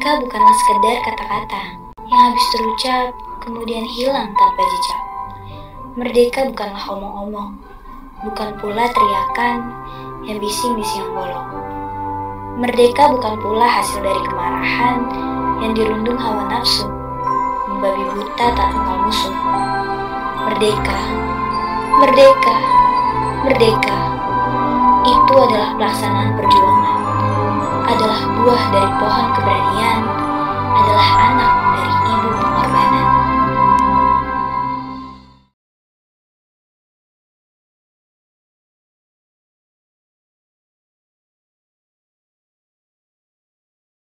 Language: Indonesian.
Merdeka bukanlah sekedar kata-kata yang habis terucap kemudian hilang tanpa jejak. Merdeka bukanlah omong-omong, bukan pula teriakan yang bising di siang bolong. Merdeka bukan pula hasil dari kemarahan yang dirundung hawa nafsu, membabi buta tak kenal musuh. Merdeka, merdeka, merdeka, itu adalah pelaksanaan perjuangan, adalah buah dari pohon keberanian, adalah anak dari ibu pengorbanan.